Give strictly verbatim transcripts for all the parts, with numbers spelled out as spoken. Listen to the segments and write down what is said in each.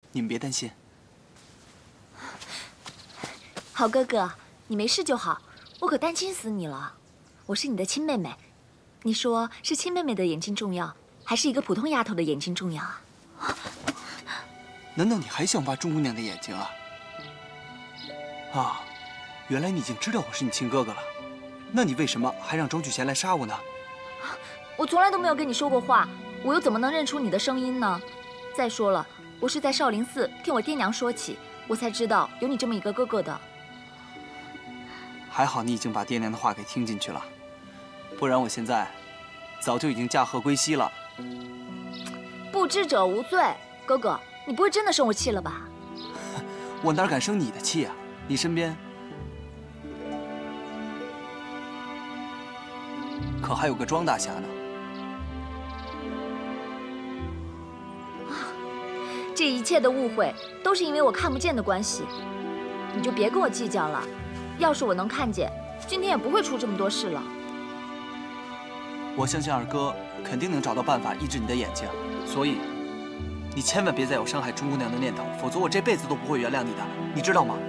你们别担心。 好哥哥，你没事就好，我可担心死你了。我是你的亲妹妹，你说是亲妹妹的眼睛重要，还是一个普通丫头的眼睛重要啊？ 难道你还想挖钟姑娘的眼睛啊？啊，原来你已经知道我是你亲哥哥了，那你为什么还让庄聚贤来杀我呢？ 我从来都没有跟你说过话，我又怎么能认出你的声音呢？再说了，我是在少林寺听我爹娘说起，我才知道有你这么一个哥哥的。 还好你已经把爹娘的话给听进去了，不然我现在早就已经驾鹤归西了。 不知者无罪，哥哥，你不会真的生我气了吧？ 我哪敢生你的气啊！你身边可还有个庄大侠呢。 这一切的误会都是因为我看不见的关系，你就别跟我计较了。要是我能看见，今天也不会出这么多事了。 我相信二哥肯定能找到办法医治你的眼睛，所以你千万别再有伤害钟姑娘的念头，否则我这辈子都不会原谅你的，你知道吗？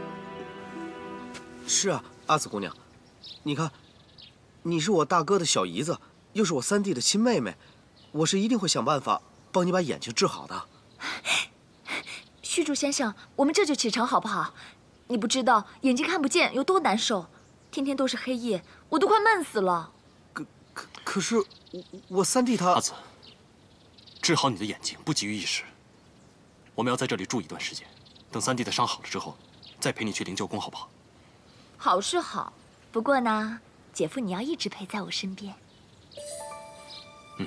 是啊，阿紫姑娘，你看，你是我大哥的小姨子，又是我三弟的亲妹妹，我是一定会想办法帮你把眼睛治好的。 虚竹先生，我们这就启程好不好？你不知道眼睛看不见有多难受，天天都是黑夜，我都快闷死了。 可可可是我我三弟他…… 阿紫，治好你的眼睛不急于一时，我们要在这里住一段时间，等三弟的伤好了之后，再陪你去灵鹫宫，好不好？ 好是好，不过呢，姐夫你要一直陪在我身边。 嗯。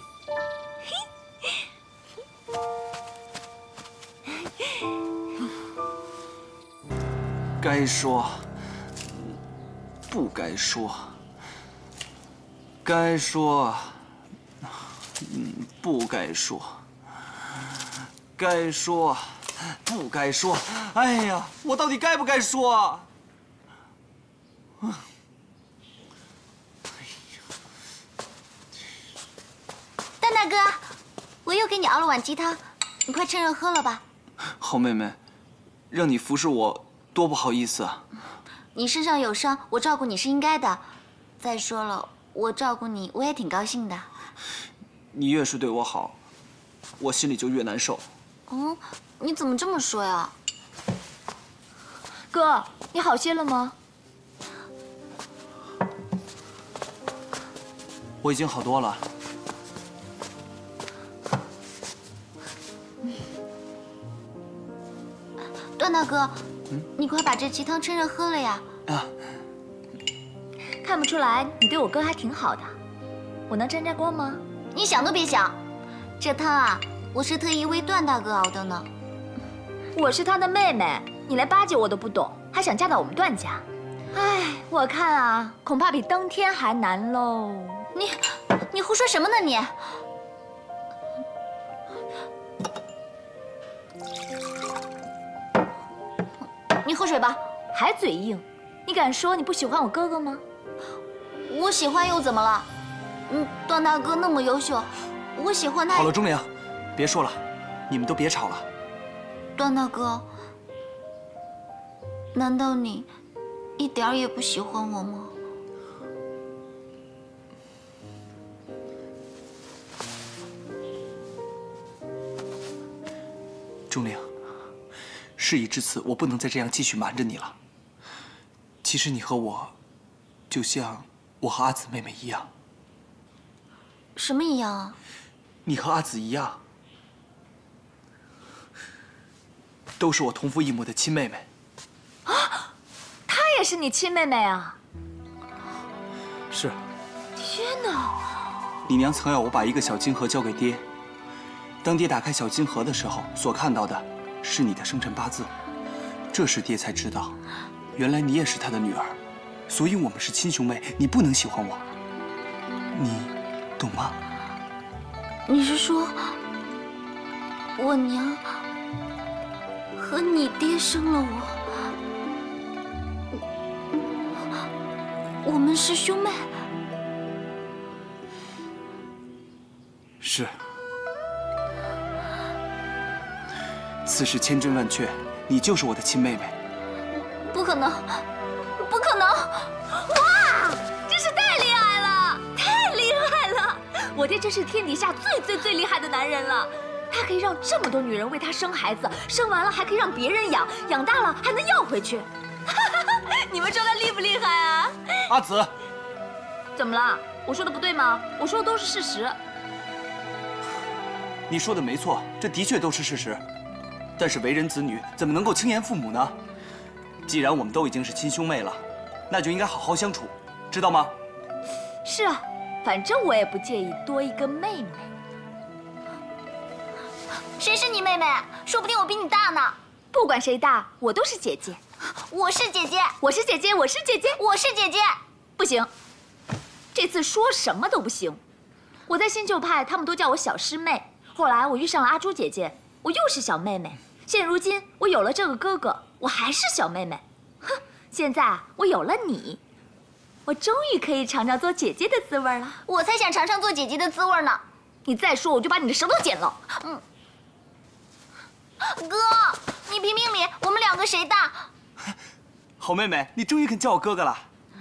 该说，不该说；该说，嗯，不该说；该说，不该说。哎呀，我到底该不该说啊？ 段大哥，我又给你熬了碗鸡汤，你快趁热喝了吧。 好妹妹，让你服侍我。多不好意思啊！ 你身上有伤，我照顾你是应该的。再说了，我照顾你，我也挺高兴的。 你越是对我好，我心里就越难受。 嗯，你怎么这么说呀？ 哥，你好些了吗？ 我已经好多了。 段大哥，嗯、你快把这鸡汤趁热喝了呀！啊， 看不出来你对我哥还挺好的，我能沾沾光吗？ 你想都别想，这汤啊，我是特意为段大哥熬的呢。 我是他的妹妹，你连巴结我都不懂，还想嫁到我们段家？哎，我看啊，恐怕比登天还难喽。 你，你胡说什么呢你？你喝水吧， 还嘴硬，你敢说你不喜欢我哥哥吗？ 我喜欢又怎么了？嗯，段大哥那么优秀，我喜欢他。 好了，钟灵，别说了，你们都别吵了。 段大哥，难道你一点儿也不喜欢我吗？ 钟灵。事已至此，我不能再这样继续瞒着你了。其实你和我，就像我和阿紫妹妹一样。 什么一样啊？ 你和阿紫一样，都是我同父异母的亲妹妹。 啊，她也是你亲妹妹啊？ 是。 天哪！ 你娘曾要我把一个小金盒交给爹，当爹打开小金盒的时候，所看到的是你的生辰八字。这时爹才知道，原来你也是他的女儿，所以我们是亲兄妹，你不能喜欢我，你懂吗？ 你是说，我娘和你爹生了我，我们是兄妹？ 是。 此事千真万确，你就是我的亲妹妹。 不可能，不可能！ 哇，真是太厉害了，太厉害了！我爹真是天底下最最最厉害的男人了。他可以让这么多女人为他生孩子，生完了还可以让别人养，养大了还能要回去。你们说他厉不厉害啊？ 阿紫， 怎么了？我说的不对吗？我说的都是事实。 你说的没错，这的确都是事实。但是为人子女怎么能够轻言父母呢？既然我们都已经是亲兄妹了，那就应该好好相处，知道吗？ 是啊，反正我也不介意多一个妹妹。 谁是你妹妹？说不定我比你大呢。 不管谁大，我都是姐姐。 我是姐姐， 我是姐姐，我是姐姐， 我是姐姐。 不行，这次说什么都不行。我在新旧派，他们都叫我小师妹。后来我遇上了阿朱姐姐，我又是小妹妹。现如今我有了这个哥哥，我还是小妹妹。哼，现在我有了你，我终于可以尝尝做姐姐的滋味了。 我才想尝尝做姐姐的滋味呢。 你再说，我就把你的舌头剪了。 嗯。哥，你评评理，我们两个谁大？ 好妹妹，你终于肯叫我哥哥了。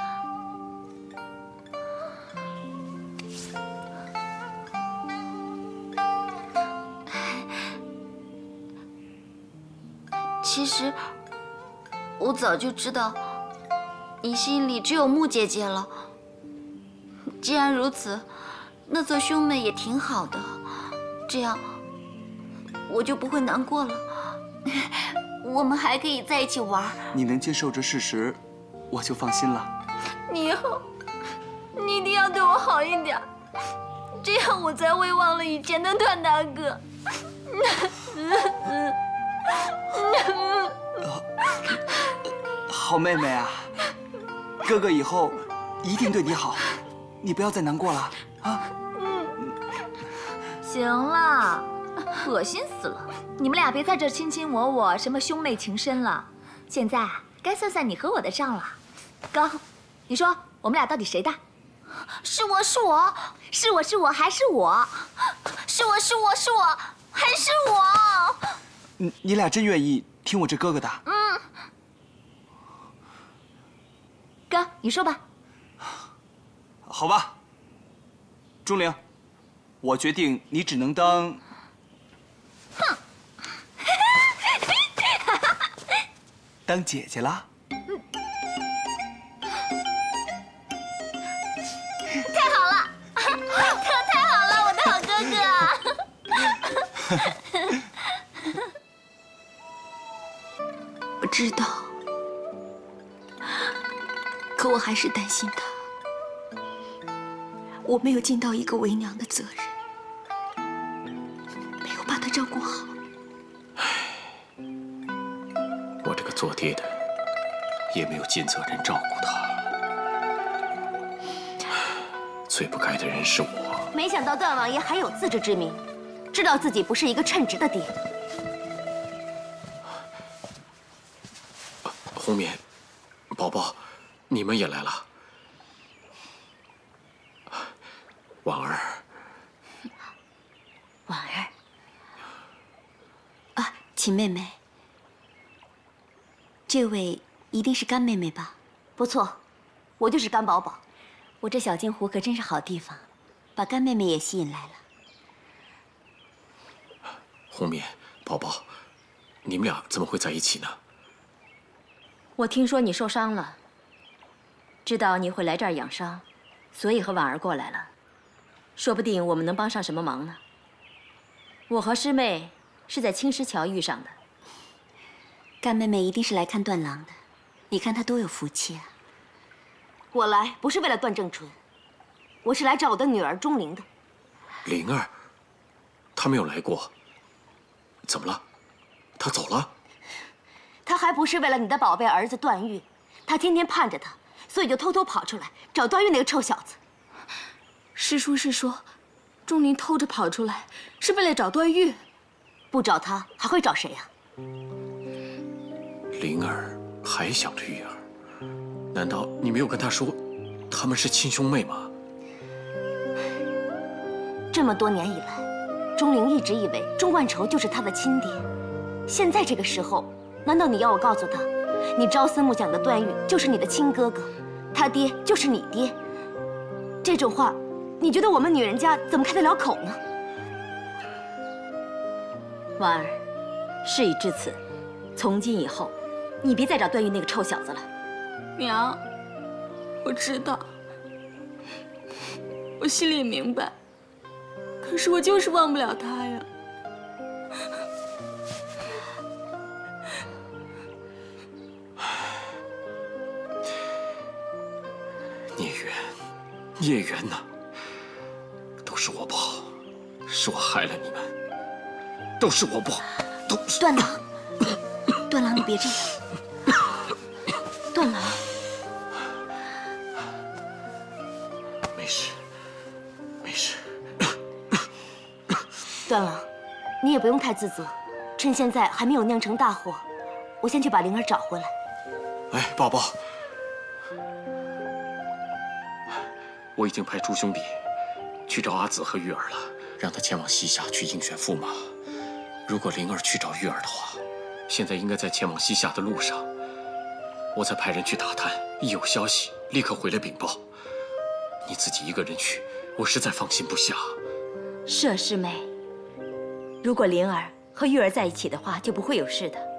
其实，我早就知道，你心里只有穆姐姐了。既然如此，那做兄妹也挺好的，这样我就不会难过了。我们还可以在一起玩。 你能接受这事实，我就放心了。 你以后，你一定要对我好一点，这样我才会忘了以前的段大哥。 好妹妹啊，哥哥以后一定对你好，你不要再难过了啊。 行了，恶心死了！你们俩别在这卿卿我我，什么兄妹情深了。现在该算算你和我的账了。哥，你说我们俩到底谁大？ 是我是我是我是我还是我？ 是我是我是我还是我？ 你你俩真愿意听我这哥哥的？ 嗯。 哥，你说吧。 好吧，钟灵，我决定你只能当…… 哼， 当姐姐啦。 太好了，可太好了，我的好哥哥。我知道，可我还是担心他。我没有尽到一个为娘的责任，没有把他照顾好。 我这个做爹的也没有尽责任照顾他。最不该的人是我。 没想到段王爷还有自知之明，知道自己不是一个称职的爹。 红棉，宝宝，你们也来了。婉儿， 婉儿，啊，秦妹妹，这位一定是干妹妹吧？不错，我就是干宝宝。我这小金湖可真是好地方，把干妹妹也吸引来了。 红棉，宝宝，你们俩怎么会在一起呢？ 我听说你受伤了，知道你会来这儿养伤，所以和婉儿过来了。说不定我们能帮上什么忙呢？我和师妹是在青石桥遇上的。 干妹妹一定是来看段郎的，你看她多有福气啊！我来不是为了段正淳，我是来找我的女儿钟灵的。 灵儿，她没有来过。怎么了？她走了？ 她还不是为了你的宝贝儿子段誉，她天天盼着他，所以就偷偷跑出来找段誉那个臭小子。 师叔是说，钟灵偷着跑出来是为了找段誉， 不找他还会找谁呀？ 灵儿还想着玉儿，难道你没有跟她说，他们是亲兄妹吗？ 这么多年以来，钟灵一直以为钟万愁就是他的亲爹， 现在这个时候，难道你要我告诉他，你朝思暮想的段誉就是你的亲哥哥，他爹就是你爹？这种话，你觉得我们女人家怎么开得了口呢？ 婉儿，事已至此，从今以后，你别再找段誉那个臭小子了。 娘，我知道，我心里也明白，可是我就是忘不了他呀。 孽缘，孽缘呐，都是我不好，是我害了你们，都是我不好，都是。 段郎，段郎，你别这样。段郎， 没事，没事。 段郎，你也不用太自责，趁现在还没有酿成大祸，我先去把灵儿找回来。 哎，宝宝，我已经派诸兄弟去找阿紫和玉儿了，让他前往西夏去应选驸马。如果灵儿去找玉儿的话，现在应该在前往西夏的路上。我再派人去打探，一有消息立刻回来禀报。你自己一个人去，我实在放心不下。 是啊，师妹。如果灵儿和玉儿在一起的话，就不会有事的。